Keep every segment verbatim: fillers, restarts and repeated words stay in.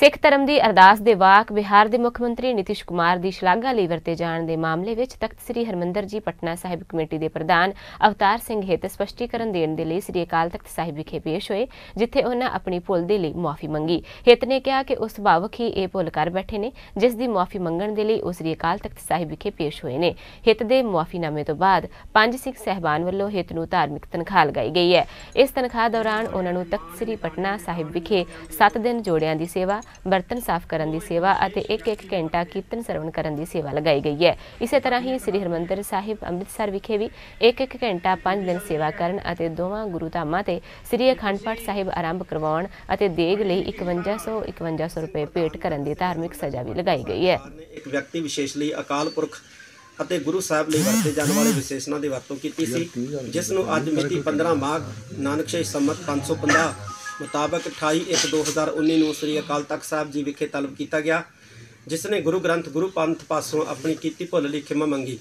सिख धर्म की अरदास दे वाक बिहार के मुख मंत्री नीतीश कुमार की शलाघा लई वरते जाण दे मामले विच तख्त श्री हरमंदर जी पटना साहिब कमेटी के प्रधान अवतार सिंह हित स्पष्टीकरण देण दे लई श्री अकाल तख्त साहिब विखे पेश होए, जिथे उन्हां अपनी भुल दे लई मुआफ़ी मंगी। हित ने कहा कि उस सुभावक ही ये भुल कर बैठे ने जिस दी मुआफ़ी मंगण दे लई उस श्री अकाल तख्त साहिब विखे पेश होए ने। हित दे मुआफ़ीनामे तो बाद पंज सिख साहिबान वल्लों हित नूं धार्मिक तनख्वाह लगाई गई है। इस तनख्वाह दौरान उन्हां नूं तख्त श्री पटना साहिब विखे सत्त दिन जोड़ियां दी सेवा, बर्तन साफ करन दी सेवा अते एक एक घंटा कीर्तन सरवण करन दी सेवा लगाई गई है। इसे तरह ही श्री हरमंदर साहिब अमृतसर विखे भी एक एक घंटा पांच दिन सेवा करन अते दोवां गुरु धामां ते श्री अखंड पाठ साहिब आरंभ करवाउण अते देग लई इकवंजा सौ इकवंजा सौ रुपए भेंट करन दी धार्मिक सजा भी लगाई गई है। एक व्यक्ति विशेष लई अकाल पुरख ਅਤੇ ਗੁਰੂ ਸਾਹਿਬ ਲਈ ਵਰਤੇ ਜਾਣ ਵਾਲੇ ਵਿਸ਼ੇਸ਼ਣਾਂ ਦੀ ਵਰਤੋਂ ਕੀਤੀ ਸੀ, ਜਿਸ ਨੂੰ ਅੱਜ ਮਿਤੀ ਪੰਦਰਾਂ ਮਾਘ ਨਾਨਕਸ਼ਾਹੀ ਸੰਮਤ ਪੰਜ ਸੌ ਪੰਜਾਹ ਮੁਤਾਬਕ ਅਠਾਈ ਇੱਕ ਦੋ ਹਜ਼ਾਰ ਉੱਨੀ ਨੂੰ ਸ੍ਰੀ ਅਕਾਲ ਤਖਤ ਸਾਹਿਬ ਜੀ ਵਿਖੇ ਤਲਬ ਕੀਤਾ ਗਿਆ, ਜਿਸ ਨੇ ਗੁਰੂ ਗ੍ਰੰਥ ਗੁਰੂ ਪੰਥ ਪਾਸੋਂ ਆਪਣੀ ਕੀਤੀ ਭੁੱਲ ਲਈ ਖਿਮਾ ਮੰਗੀ।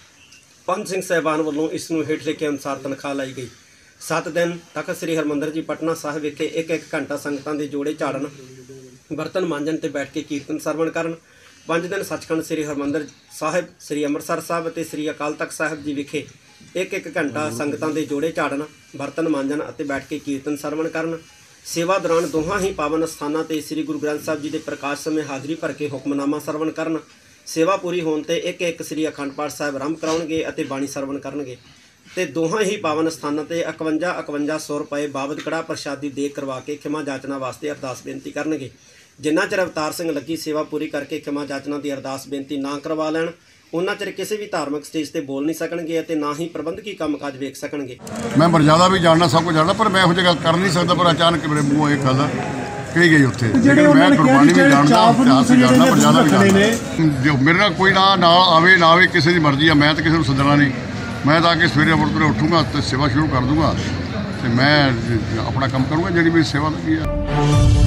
ਪੰਜ ਸਿੰਘ ਸਾਹਿਬਾਨ ਵੱਲੋਂ ਇਸ ਨੂੰ ਹੇਠ ਲਿਖੇ ਅਨੁਸਾਰ ਤਨਖਾਹ ਲਾਈ ਗਈ। ਸੱਤ ਦਿਨ ਤਖਤ ਸ੍ਰੀ ਹਰਮੰਦਰ ਜੀ ਪਟਨਾ ਸਾਹਿਬ ਵਿਖੇ ਇੱਕ ਇੱਕ ਘੰਟਾ ਸੰਗਤਾਂ ਦੇ ਜੋੜੇ ਝਾੜਨ, ਬਰਤਨ ਮਾਂਜਣ ਤੇ ਬੈਠ ਕੇ ਕੀਰਤਨ ਸਰਵਣ ਕਰਨ। ਪੰਜ ਦਿਨ ਸੱਚਖੰਡ ਸ੍ਰੀ ਹਰਮੰਦਰ ਸਾਹਿਬ, ਸ੍ਰੀ ਅੰਮ੍ਰਿਤਸਰ ਸਾਹਿਬ ਅਤੇ ਸ੍ਰੀ ਅਕਾਲ ਤਖਤ ਸਾਹਿਬ ਜੀ ਵਿਖੇ ਇੱਕ ਇੱਕ ਘੰਟਾ ਸੰਗਤਾਂ ਦੇ ਜੋੜੇ ਝਾੜਨ, ਬਰਤਨ ਮਾਂਜਣ ਅਤੇ ਬੈਠ ਕੇ ਕੀਰਤਨ ਸਰਵਣ ਕਰਨ। ਸੇਵਾ ਦੌਰਾਨ ਦੋਹਾਂ ਹੀ ਪਾਵਨ ਸਥਾਨਾਂ ਤੇ ਸ੍ਰੀ ਗੁਰੂ ਗ੍ਰੰਥ ਸਾਹਿਬ ਜੀ ਦੇ ਪ੍ਰਕਾਸ਼ ਸਮੇਂ ਹਾਜ਼ਰੀ ਭਰ ਕੇ ਹੁਕਮਨਾਮਾ ਸਰਵਣ ਕਰਨ। ਸੇਵਾ ਪੂਰੀ ਹੋਣ ਤੇ ਇੱਕ ਇੱਕ ਸ੍ਰੀ ਅਖੰਡ ਪਾਠ ਸਾਹਿਬ ਆਰੰਭ ਕਰਾਉਣਗੇ ਅਤੇ ਬਾਣੀ ਸਰਵਣ ਕਰਨਗੇ ਤੇ ਦੋਹਾਂ ਹੀ ਪਾਵਨ ਸਥਾਨਾਂ ਤੇ ਇਕਵੰਜਾ ਇਕਵੰਜਾ ਸੌ ਰੁਪਏ ਬਾਬਤ ਕੜਾ ਪ੍ਰਸ਼ਾਦੀ ਦੇ ਕਰਵਾ ਕੇ ਖਿਮਾ ਜਾਚਨਾ ਵਾਸਤੇ ਅਰਦਾਸ ਬੇਨਤੀ ਕਰਨਗੇ। ਜਿੰਨਾ ਚਿਰ ਅਵਤਾਰ ਸਿੰਘ ਲੱਗੀ ਸੇਵਾ ਪੂਰੀ ਕਰਕੇ ਖਿਮਾ ਜਾਚਨਾ ਦੀ ਅਰਦਾਸ ਬੇਨਤੀ ਨਾ ਕਰਵਾ ਲੈਣ, ਉਹਨਾਂ ਚਿਰ ਕਿਸੇ ਵੀ ਧਾਰਮਿਕ ਸਟੇਜ ਤੇ ਬੋਲ ਨਹੀਂ ਸਕਣਗੇ ਅਤੇ ਨਾ ਹੀ ਪ੍ਰਬੰਧਕੀ ਕੰਮਕਾਜ ਵੇਖ ਸਕਣਗੇ। ਮੈਂ ਮਰਜ਼ਾਦਾ ਵੀ ਜਾਣਨਾ, ਸਭ ਕੁਝ ਜਾਣਨਾ, ਪਰ ਮੈਂ ਇਹੋ ਜਿਹੀ ਗੱਲ ਕਰ ਨਹੀਂ ਸਕਦਾ। ਪਰ ਅਚਾਨਕ ਮੇਰੇ ਮੂੰਹੋਂ ਇਹ ਗੱਲ ਕਹੀ ਗਈ ਉੱਥੇ। ਮੈਂ ਗੁਰਬਾਣੀ ਵੀ ਜਾਣਦਾ, ਇਤਿਹਾਸ ਵੀ ਜਾਣਦਾ, ਮਰਜ਼ਾਦਾ ਵੀ ਜਾਣਦਾ। ਜੋ ਮੇਰੇ ਨਾਲ ਕੋਈ ਨਾ ਨਾਲ ਆਵੇ ਨਾ ਆਵੇ, ਕਿਸੇ ਦੀ ਮਰਜ਼ੀ ਆ। ਮੈਂ ਤਾਂ ਕਿਸੇ ਨੂੰ ਸੱਦਣਾ ਨਹੀਂ। ਮੈਂ ਤਾਂ ਆ ਕੇ ਸਵੇਰੇ ਮੁੜ ਕੇ ਉੱਠੂੰਗਾ ਤੇ ਸੇਵਾ ਸ਼ੁਰੂ ਕਰ ਦੂੰਗਾ ਤੇ ਮੈਂ ਆਪਣਾ ਕੰਮ ਕਰੂੰਗਾ ਜਿਹੜੀ ਮੇਰੀ ਸੇਵਾ ਲੱਗੀ ਆ।